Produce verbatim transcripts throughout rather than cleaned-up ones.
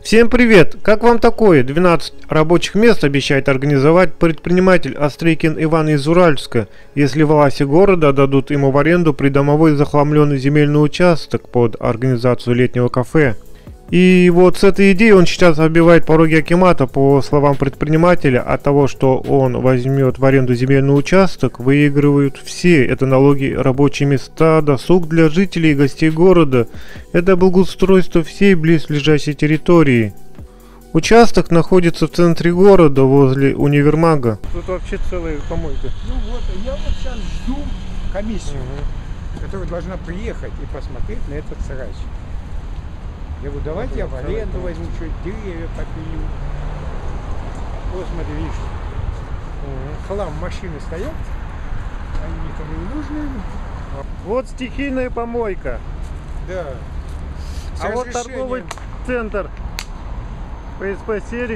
Всем привет! Как вам такое? двенадцать рабочих мест обещает организовать предприниматель Острыкин Иван из Уральска, если власти города дадут ему в аренду придомовой захламленный земельный участок под организацию летнего кафе. И вот с этой идеей он сейчас оббивает пороги акимата. По словам предпринимателя, от того, что он возьмет в аренду земельный участок, выигрывают все. Это налоги, рабочие места, досуг для жителей и гостей города. Это благоустройство всей близлежащей территории. Участок находится в центре города, возле универмага. Тут вообще целая помойка. Ну вот, я вот сейчас жду комиссию, угу. которая должна приехать и посмотреть на этот сарач. Я говорю, давайте я в аренду возьму, что деревья попилю. Вот смотри, видишь, угу. хлам машины стоят, они никому не нужны. Вот стихийная помойка. Да. А вот торговый центр. ПСП Серик.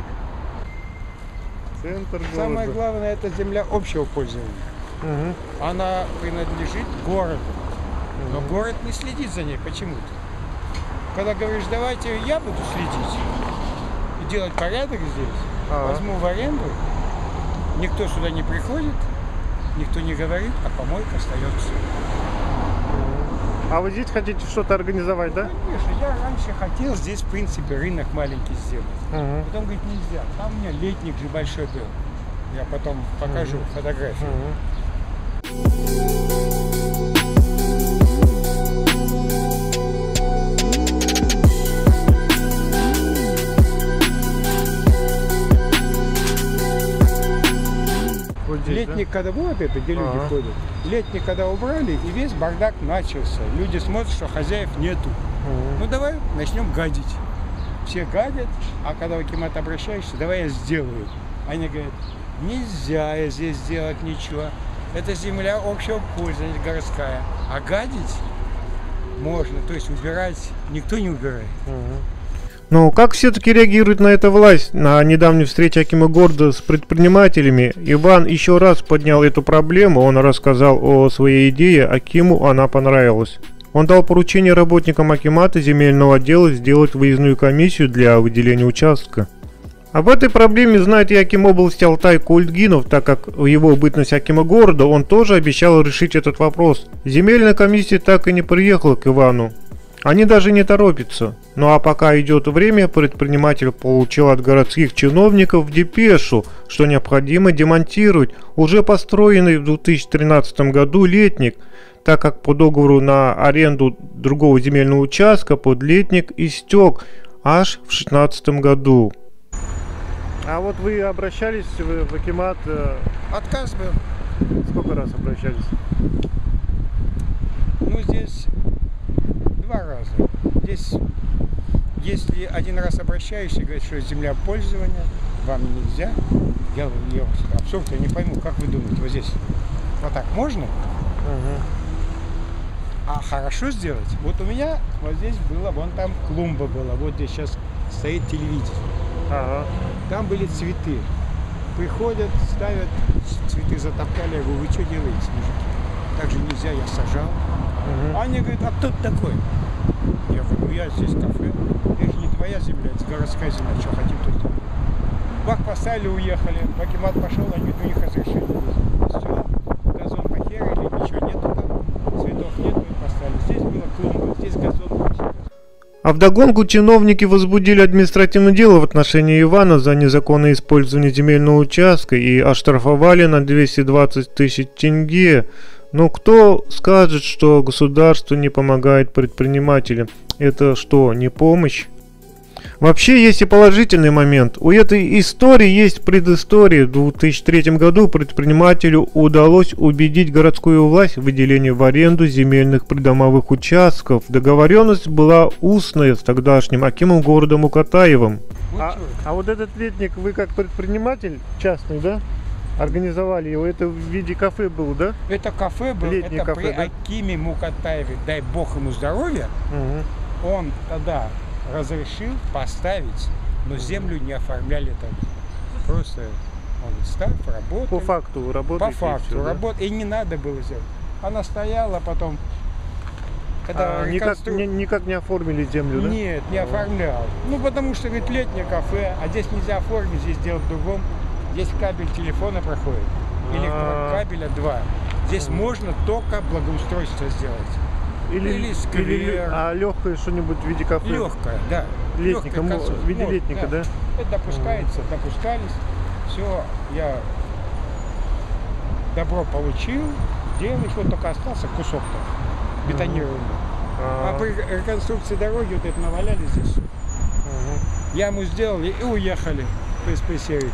Центр города. Самое главное, это земля общего пользования. Угу. Она принадлежит городу. Но угу. город не следит за ней почему-то. Когда говоришь, давайте я буду следить и делать порядок здесь, ага. возьму в аренду, никто сюда не приходит, никто не говорит, а помойка остается. А вы здесь хотите что-то организовать, да? Конечно, я раньше хотел здесь, в принципе, рынок маленький сделать. Ага. Потом, говорит, нельзя. Там у меня летник же большой был. Я потом покажу ага. фотографию. Ага. Здесь, летник, да? Когда вот это, где люди ага. ходят, летник, когда убрали, и весь бардак начался. Люди смотрят, что хозяев нету. Ага. Ну давай начнем гадить. Все гадят, а когда в акимат обращаешься, давай я сделаю. Они говорят, нельзя я здесь сделать ничего. Это земля общего пользования, городская. А гадить можно, то есть убирать никто не убирает. Ага. Ну, как все-таки реагирует на это власть? На недавней встрече акима города с предпринимателями Иван еще раз поднял эту проблему, он рассказал о своей идее, акиму она понравилась. Он дал поручение работникам акимата земельного отдела сделать выездную комиссию для выделения участка. Об этой проблеме знает и аким области Алтай Кульдгинов, так как в его бытность акима города он тоже обещал решить этот вопрос. Земельная комиссия так и не приехала к Ивану. Они даже не торопятся. Ну а пока идет время, предприниматель получил от городских чиновников депешу, что необходимо демонтировать уже построенный в две тысячи тринадцатом году летник, так как по договору на аренду другого земельного участка под летник истек аж в две тысячи шестнадцатом году. А вот вы обращались в акимат? Отказ был. Сколько раз обращались? Ну здесь два раза. Здесь, если один раз обращаешься и говоришь, что земля пользования, вам нельзя, я, я абсурд, я не пойму, как вы думаете, вот здесь вот так можно? Угу. А хорошо сделать? Вот у меня вот здесь было, вон там клумба была, вот здесь сейчас стоит телевизор. Ага. Там были цветы. Приходят, ставят, цветы затоптали, я говорю, вы что делаете, мужики? Так же нельзя, я сажал. Угу. Они говорят, а кто ты такой? Я говорю, ну я здесь кафе. Это не твоя земля, это городская земля, что хотим, то сделаем. Бак поставили, уехали. В акимат пошел, они говорят, у них разрешили. Все, газон похерили, ничего нету там, цветов нет, мы поставили. Здесь была клумба, здесь газон. А вдогонку чиновники возбудили административное дело в отношении Ивана за незаконное использование земельного участка и оштрафовали на двести двадцать тысяч тенге. Но кто скажет, что государство не помогает предпринимателям? Это что, не помощь? Вообще есть и положительный момент. У этой истории есть предыстория. В две тысячи третьем году предпринимателю удалось убедить городскую власть в выделении в аренду земельных придомовых участков. Договоренность была устная с тогдашним акимом города Мукатаевым. А, а вот этот летник вы как предприниматель частный, да? Организовали его, это в виде кафе был, да? Это кафе было, Летний это кафе, при да? акиме Мукатаеве, дай бог ему здоровья, угу. он тогда разрешил поставить, но землю не оформляли там. Просто он ставь, работай. По факту работает. По факту, работает, и не надо было сделать. Она стояла, потом Когда А, никак, реконстру- ни- никак не оформили землю, да? Нет, не оформлял. Ну, потому что, говорит, летнее кафе, а здесь нельзя оформить, здесь дело в другом. Здесь кабель телефона проходит, электрокабеля два. Здесь можно только благоустройство сделать. Или, Или сквер. или- а легкое что-нибудь в виде кафе? Легкое, да. Летника, Легкое мо- концу- в виде вот, летника, да? Это допускается, допускались. Все, я добро получил, делаешь, вот только остался кусок-то бетонированный. А А, при реконструкции дороги вот это наваляли здесь. мгм. Яму сделали и уехали. ПСП-сервис.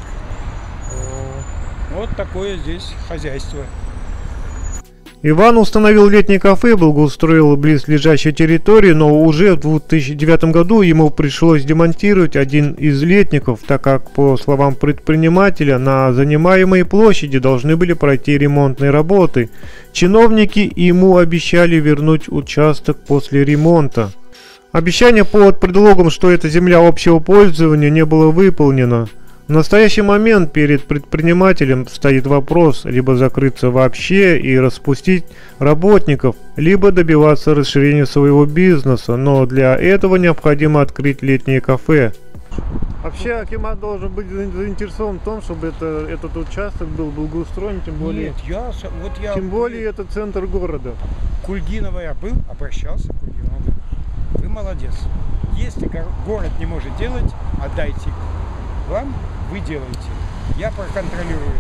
А. Вот такое здесь хозяйство. Иван установил летнее кафе, благоустроил близлежащую территорию, но уже в две тысячи девятом году ему пришлось демонтировать один из летников, так как, по словам предпринимателя, на занимаемой площади должны были пройти ремонтные работы. Чиновники ему обещали вернуть участок после ремонта. Обещание под предлогом, что это земля общего пользования, не было выполнено. В настоящий момент перед предпринимателем стоит вопрос либо закрыться вообще и распустить работников, либо добиваться расширения своего бизнеса, но для этого необходимо открыть летнее кафе. Вообще акимат должен быть заинтересован в том, чтобы это, этот участок был благоустроен, тем более, Нет, я, с- вот я тем более это центр города. Кульгинова я был, обращался к Кульгинову. Вы молодец. Если гор- город не может делать, отдайте вам, вы делаете. Я проконтролирую.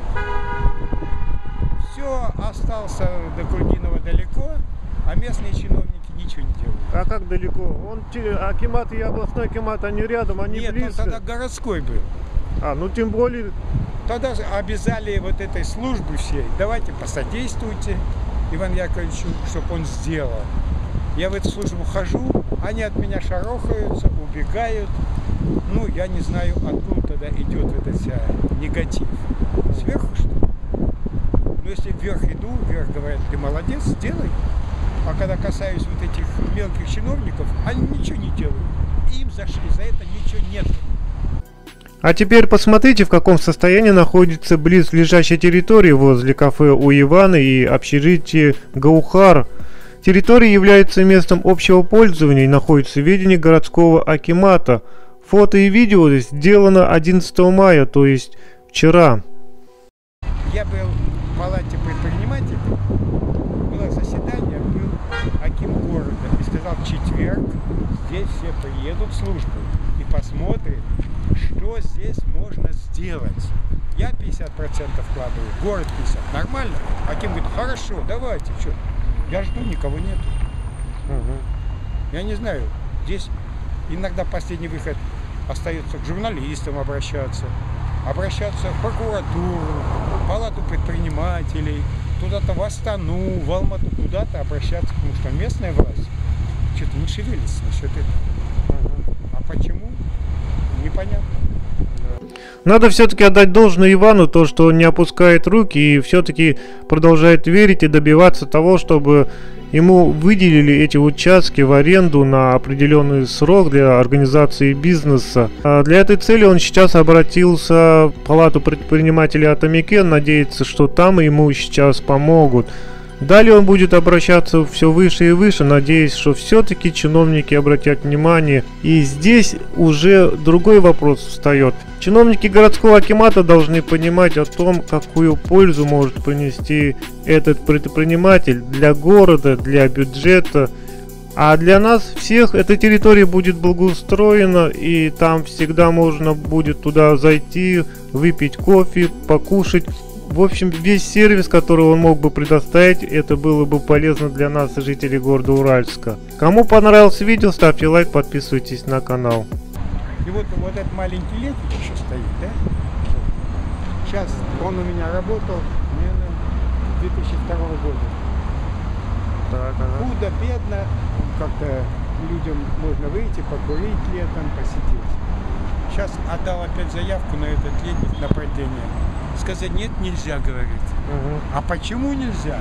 Все, остался до Кульгинова далеко, а местные чиновники ничего не делают. А как далеко? Он, те- акимат и областной акимат, они рядом, они Нет, близко. он тогда городской был. А, ну тем более, Тогда же обязали вот этой службы всей, давайте посодействуйте Ивану Яковлевичу, чтобы он сделал. Я в эту службу хожу, они от меня шарохаются, убегают. Ну, я не знаю, откуда тогда идет этот вся негатив. Сверху, что ли? Но если вверх иду, вверх говорят, ты молодец, сделай. А когда касаюсь вот этих мелких чиновников, они ничего не делают. Им за, за это ничего нет. А теперь посмотрите, в каком состоянии находится близлежащая территория возле кафе у Ивана и общежития Гаухар. Территория является местом общего пользования и находится в ведении городского акимата. Фото и видео сделано одиннадцатого мая, то есть вчера. Я был в палате предпринимателей, было заседание, был аким города и сказал, в четверг здесь все приедут в службу и посмотрят, что здесь можно сделать. Я пятьдесят процентов вкладываю, город пятьдесят процентов. Нормально? Аким говорит, хорошо, давайте, что? Я жду, никого нет. Я не знаю, здесь иногда последний выход остается к журналистам обращаться, обращаться в прокуратуру, в палату предпринимателей, куда-то в Астану, в Алмату, куда-то обращаться, потому что местная власть что-то не шевелится насчет этого. А почему? Непонятно. Надо все-таки отдать должное Ивану, то, что он не опускает руки и все-таки продолжает верить и добиваться того, чтобы ему выделили эти участки в аренду на определенный срок для организации бизнеса. А для этой цели он сейчас обратился в палату предпринимателей Атамикен, надеется, что там ему сейчас помогут. Далее он будет обращаться все выше и выше, надеясь, что все-таки чиновники обратят внимание. И здесь уже другой вопрос встает. Чиновники городского акимата должны понимать о том, какую пользу может принести этот предприниматель для города, для бюджета. А для нас всех эта территория будет благоустроена, и там всегда можно будет туда зайти, выпить кофе, покушать. В общем, весь сервис, который он мог бы предоставить, это было бы полезно для нас, жителей города Уральска. Кому понравилось видео, ставьте лайк, подписывайтесь на канал. И вот, вот этот маленький летник еще стоит, да? Сейчас он у меня работал, наверное, с две тысячи второго года. Так, ага. Худо, бедно, как-то людям можно выйти, покурить летом, посидеть. Сейчас отдал опять заявку на этот летник на продление. Сказать нет, нельзя, говорит. Угу. А почему нельзя?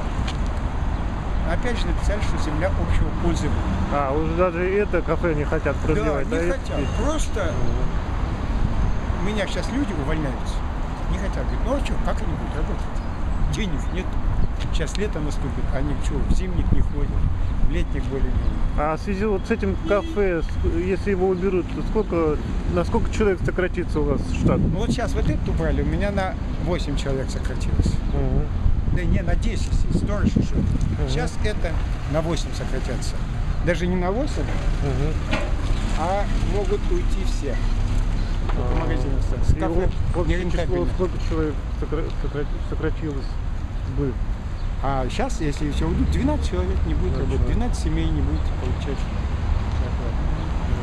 Опять же написали, что земля общего пользования. А, уже даже это кафе не хотят продлевать, Да, да? не это хотят. здесь? Просто у меня сейчас люди увольняются. Не хотят. Говорят, ну а что, как они будут работать? денег нет. Сейчас лето наступит, они что, в зимних не ходят, в летних более-менее. А в связи вот с этим кафе, с- если его уберут, то сколько, на сколько человек сократится у вас штат? Ну вот сейчас вот этот убрали, у меня на восемь человек сократилось. Мгм. Да не, на десять, если сторож еще. Сейчас это на восемь сократятся. Даже не на восемь, Мгм. а могут уйти все. Только А, магазин остался. и Кафе о- общее число, нерентабельно. сколько человек сокра- сокра- сократилось бы? А сейчас, если все уйдут, двенадцать человек не будет двенадцать работать, человек. двенадцать семей не будет получать.